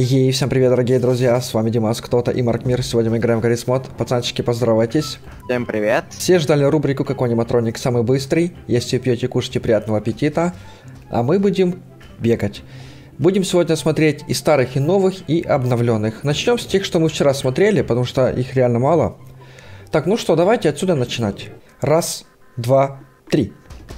Ей, всем привет, дорогие друзья, с вами Димас, кто-то и Марк Мир. Сегодня мы играем в Гаррис Мод. Пацанчики, поздоровайтесь. Всем привет. Все ждали рубрику «Какой аниматроник самый быстрый?». Если пьете, кушайте, приятного аппетита. А мы будем бегать. Будем сегодня смотреть и старых, и новых, и обновленных. Начнем с тех, что мы вчера смотрели, потому что их реально мало. Так, ну что, давайте отсюда начинать. Раз, два, три.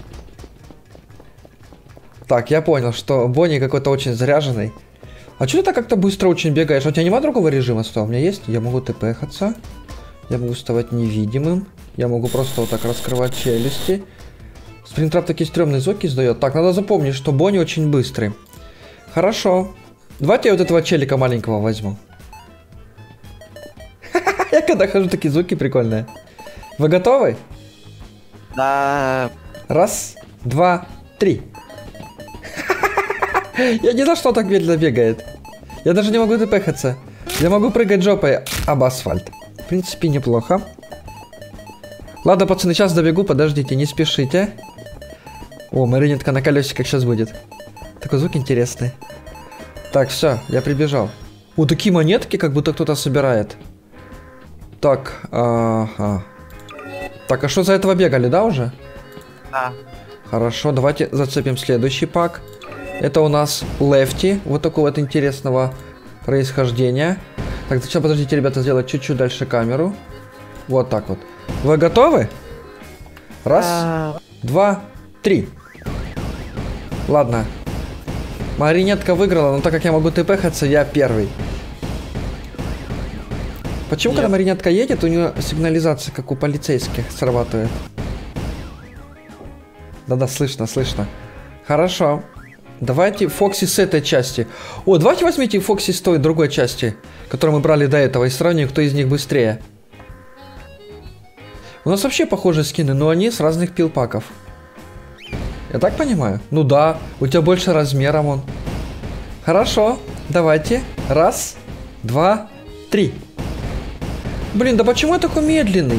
Так, я понял, что Бонни какой-то очень заряженный. А что ты так как-то быстро очень бегаешь? А у тебя нема другого режима? Что у меня есть? Я могу тпхаться. Я могу вставать невидимым. Я могу просто вот так раскрывать челюсти. Спринтрап такие стрёмные звуки издает. Так, надо запомнить, что Бонни очень быстрый. Хорошо. Давайте я вот этого челика маленького возьму. Я когда хожу, такие звуки прикольные. Вы готовы? Да. Раз, два, три. Я не знаю, что он так медленно бегает. Я даже не могу тпхаться. Я могу прыгать жопой об асфальт. В принципе, неплохо. Ладно, пацаны, сейчас добегу, подождите, не спешите. О, марионетка на колесиках сейчас будет. Такой звук интересный. Так, все, я прибежал. О, такие монетки, как будто кто-то собирает. Так, ага. Так, а что за этого бегали, да, уже? Да. Хорошо, давайте зацепим следующий пак. Это у нас Лефти, вот такого вот интересного происхождения. Так, сейчас, подождите, ребята, сделать чуть-чуть дальше камеру. Вот так вот. Вы готовы? Раз, два, три. Ладно. Марионетка выиграла, но так как я могу тпхаться, я первый. Почему, когда марионетка едет, у нее сигнализация, как у полицейских, срабатывает? Да-да, слышно, слышно. Хорошо. Давайте Фокси с этой части. О, давайте возьмите Фокси с той другой части, которую мы брали до этого, и сравним, кто из них быстрее. У нас вообще похожие скины, но они с разных пилпаков. Я так понимаю? Ну да, у тебя больше размером он. Хорошо, давайте. Раз, два, три. Блин, да почему я такой медленный?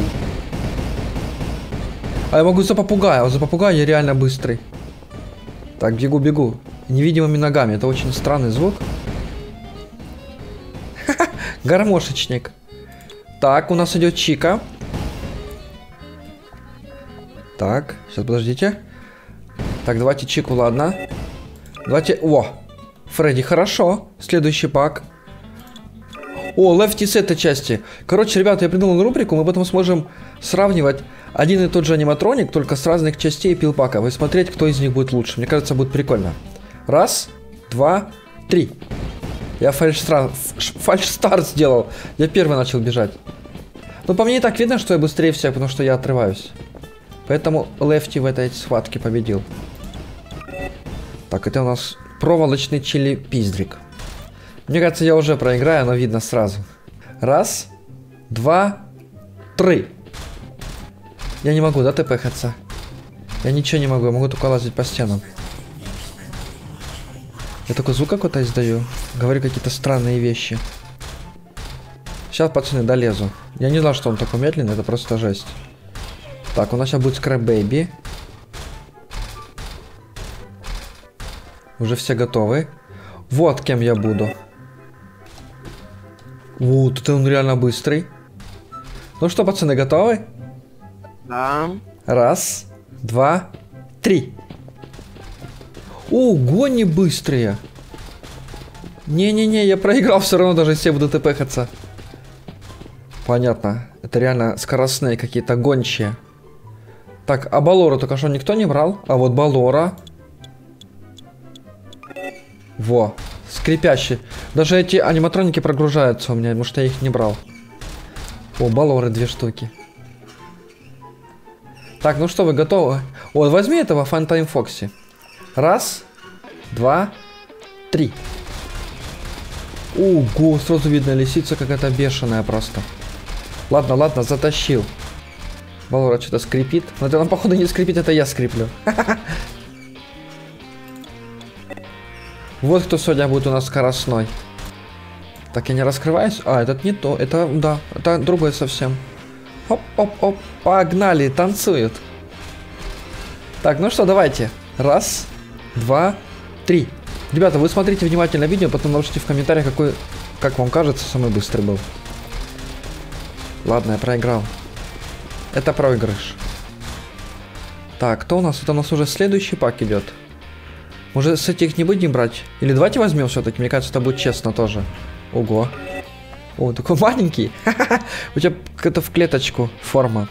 А я могу за попугая, а за попугая я реально быстрый. Так, бегу. Невидимыми ногами. Это очень странный звук. Гармошечник. Так, у нас идет Чика. Так, сейчас подождите. Так, давайте Чику, ладно. Давайте... О! Фредди, хорошо. Следующий пак. О, Лефти с этой части. Короче, ребята, я придумал рубрику. Мы потом сможем сравнивать один и тот же аниматроник, только с разных частей пилпака. И смотреть, кто из них будет лучше. Мне кажется, будет прикольно. Раз, два, три. Я фальш-старт сделал. Я первый начал бежать. Но по мне и так видно, что я быстрее всех, потому что я отрываюсь. Поэтому Лефти в этой схватке победил. Так, это у нас проволочный чили-пиздрик. Мне кажется, я уже проиграю, но видно сразу. Раз, два, три. Я не могу, да, тпхаться? Я ничего не могу, я могу только лазить по стенам. Я такой звук какой-то издаю. Говорю какие-то странные вещи. Сейчас, пацаны, долезу. Я не знал, что он такой медленный, это просто жесть. Так, у нас сейчас будет Scrap Baby. Уже все готовы. Вот кем я буду. Вот, это он реально быстрый. Ну что, пацаны, готовы? Да. Раз, два, три. Ого, не быстрые. Не-не-не, я проиграл все равно, даже если я буду тпхаться. Понятно. Это реально скоростные какие-то гончие. Так, а Балора только что никто не брал? А вот Балора. Во, скрипящий. Даже эти аниматроники прогружаются у меня, потому что я их не брал. О, Балоры 2 штуки. Так, ну что, вы готовы? Вот, возьми этого Фантайм Фокси. Раз, два, три. Ого, сразу видно, лисица какая-то бешеная просто. Ладно, ладно, затащил. Балора что-то скрипит. Но это, походу, не скрипит, это я скриплю. Вот кто сегодня будет у нас скоростной. Так, я не раскрываюсь. А, этот не то. Это, да, это другой совсем. Оп-оп-оп. Погнали, танцуют. Так, ну что, давайте. Раз, два, три. Ребята, вы смотрите внимательно видео, потом напишите в комментариях, какой, как вам кажется, самый быстрый был. Ладно, я проиграл. Это проигрыш. Так, кто у нас? Это у нас уже следующий пак идет. Может, с этих не будем брать? Или давайте возьмем все-таки, мне кажется, это будет честно тоже. Ого. О, такой маленький. У тебя какая-то в клеточку форма.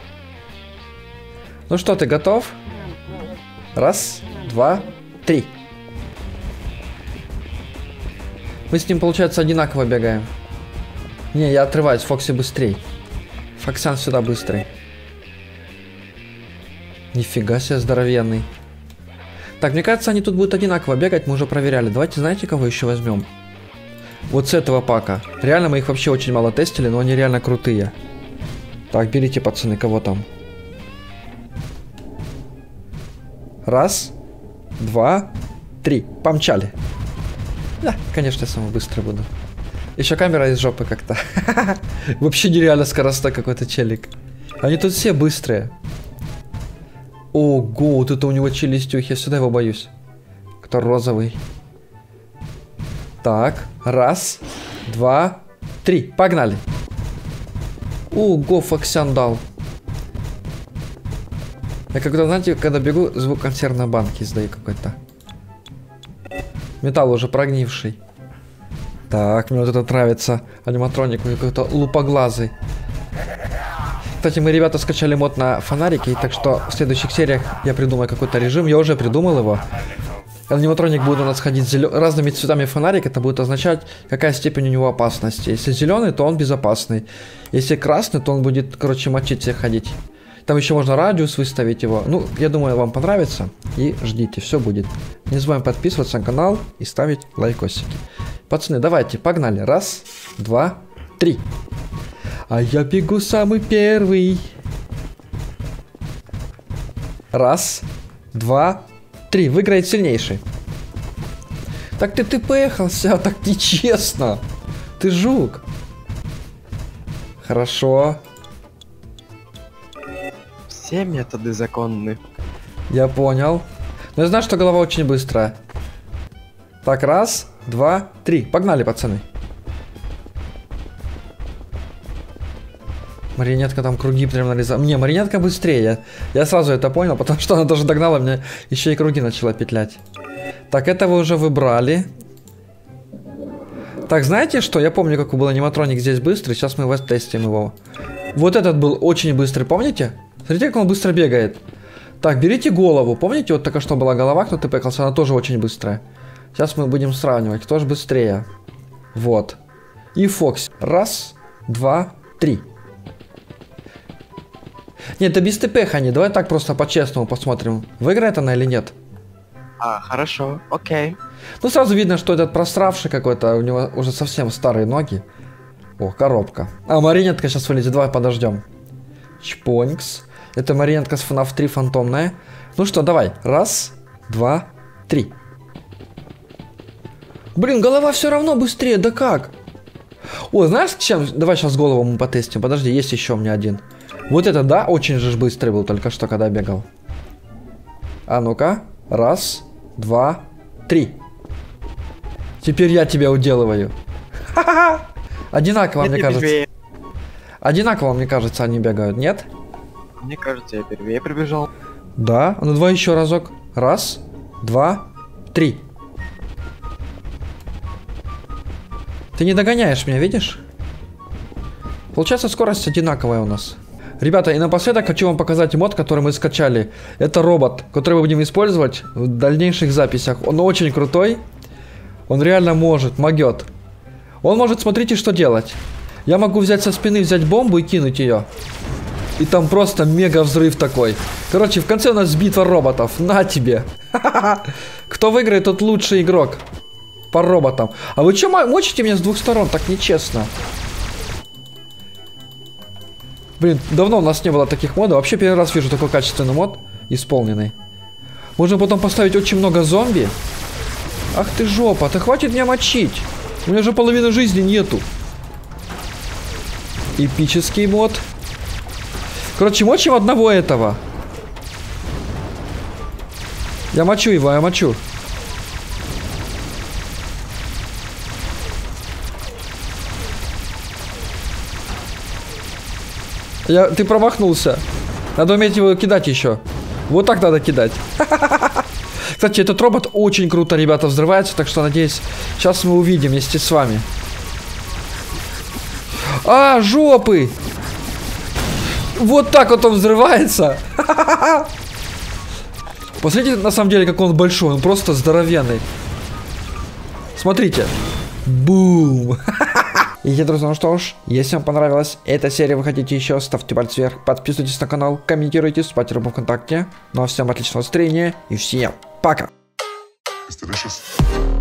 Ну что, ты готов? Раз, два, три. Мы с ним, получается, одинаково бегаем. Не, я отрываюсь, Фокси быстрей. Фоксян сюда быстрый. Нифига себе здоровенный. Так, мне кажется, они тут будут одинаково бегать, мы уже проверяли. Давайте, знаете, кого еще возьмем? Вот с этого пака. Реально, мы их вообще очень мало тестили, но они реально крутые. Так, берите, пацаны, кого там? Раз, два, три. Помчали. Да, конечно, я самый быстрый буду. Еще камера из жопы как-то. Вообще нереально скоростой какой-то челик. Они тут все быстрые. Ого, вот это у него челюстюх, я сюда его боюсь. Кто розовый? Так, раз, два, три, погнали. Ого, Фоксян дал. Я когда, знаете, когда бегу, звук консервной банки издаю какой-то. Металл уже прогнивший. Так, мне вот это нравится. Аниматроник какой-то лупоглазый. Кстати, мы, ребята, скачали мод на фонарики, так что в следующих сериях я придумаю какой-то режим. Я уже придумал его. Аниматроник будет у нас ходить разными цветами фонарик. Это будет означать, какая степень у него опасности. Если зеленый, то он безопасный. Если красный, то он будет, короче, мочить всех ходить. Там еще можно радиус выставить его. Ну, я думаю, вам понравится. И ждите, все будет. Не забываем подписываться на канал и ставить лайкосики. Пацаны, давайте, погнали. Раз, два, три. А я бегу самый первый. Раз, два, три. Выиграет сильнейший. Так ты поехался, так нечестно. Ты жук. Хорошо. Все методы законны. Я понял. Но я знаю, что голова очень быстрая. Так, раз, два, три. Погнали, пацаны. Марионетка там круги прям нарезала. Не, марионетка быстрее. Я сразу это понял, потому что она даже догнала меня, еще и круги начала петлять. Так, это вы уже выбрали. Так, знаете что? Я помню, как был аниматроник здесь быстрый. Сейчас мы тестим его. Вот этот был очень быстрый, помните? Смотрите, как он быстро бегает. Так, берите голову. Помните, вот только что была голова, кто-то поехался, она тоже очень быстрая. Сейчас мы будем сравнивать, кто же быстрее. Вот. И Фокс. Раз, два, три. Нет, это без ТП-хани. Давай так просто по-честному посмотрим, выиграет она или нет. А, хорошо, окей. Ну, сразу видно, что этот просравший какой-то, у него уже совсем старые ноги. О, коробка. А, марионетка сейчас вылезет, давай подождем. Чпонькс. Это марионетка с FNAF 3 фантомная. Ну что, давай. Раз, два, три. Блин, голова все равно быстрее, да как? О, знаешь, чем? Давай сейчас голову мы потестим. Подожди, есть еще у меня один. Вот это, да, очень же быстрый был только что, когда бегал. А ну-ка. Раз, два, три. Теперь я тебя уделываю. Ха-ха-ха. Одинаково, мне кажется. Одинаково, мне кажется, они бегают, нет? Мне кажется, я первее прибежал. Да, ну давай еще разок. Раз, два, три. Ты не догоняешь меня, видишь? Получается, скорость одинаковая у нас. Ребята, и напоследок хочу вам показать мод, который мы скачали. Это робот, который мы будем использовать в дальнейших записях. Он очень крутой. Он реально могет. Он может, смотрите, что делать. Я могу взять со спины, взять бомбу и кинуть ее. И там просто мега взрыв такой. Короче, в конце у нас битва роботов. На тебе. Кто выиграет, тот лучший игрок. По роботам. А вы что мочите меня с двух сторон? Так нечестно. Блин, давно у нас не было таких модов. Вообще первый раз вижу такой качественный мод исполненный. Можно потом поставить очень много зомби. Ах ты жопа, ты хватит меня мочить. У меня же половины жизни нету. Эпический мод. Короче, мочим одного этого. Я мочу его, я мочу. Ты промахнулся. Надо уметь его кидать еще. Вот так надо кидать. Кстати, этот робот очень круто, ребята, взрывается, так что, надеюсь, сейчас мы увидим вместе с вами. А, жопы! Вот так вот он взрывается. Посмотрите, на самом деле, как он большой, он просто здоровенный. Смотрите. Бум! И, друзья, ну что ж, если вам понравилась эта серия, вы хотите еще, ставьте палец вверх, подписывайтесь на канал, комментируйте, вступайте в ВКонтакте. Ну а всем отличного настроения и всем пока! It's delicious.